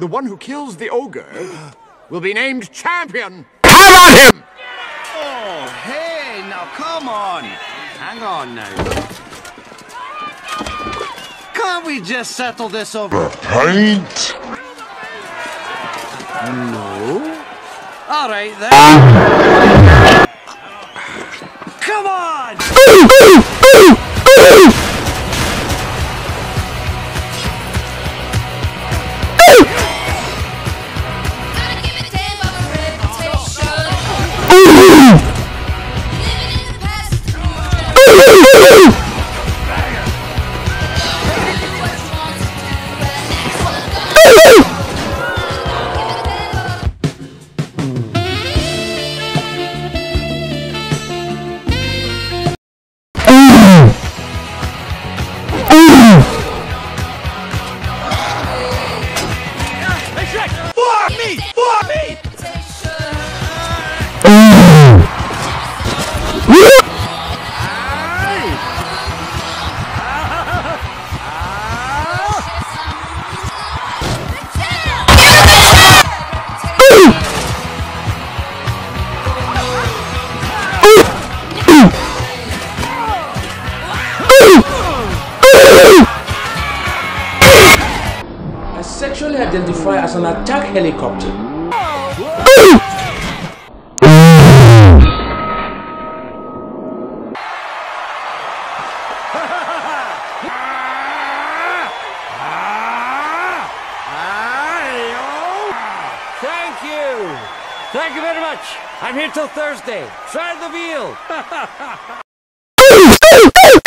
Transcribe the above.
The one who kills the ogre will be named champion. How about him? Oh, hey, now come on. Hang on now. Can't we just settle this over a pint? No. All right then. Come on! Hey, Shrek! Fuck me! Fuck me! Sexually identify as an attack helicopter. Thank you! Thank you very much! I'm here till Thursday. Try the veal!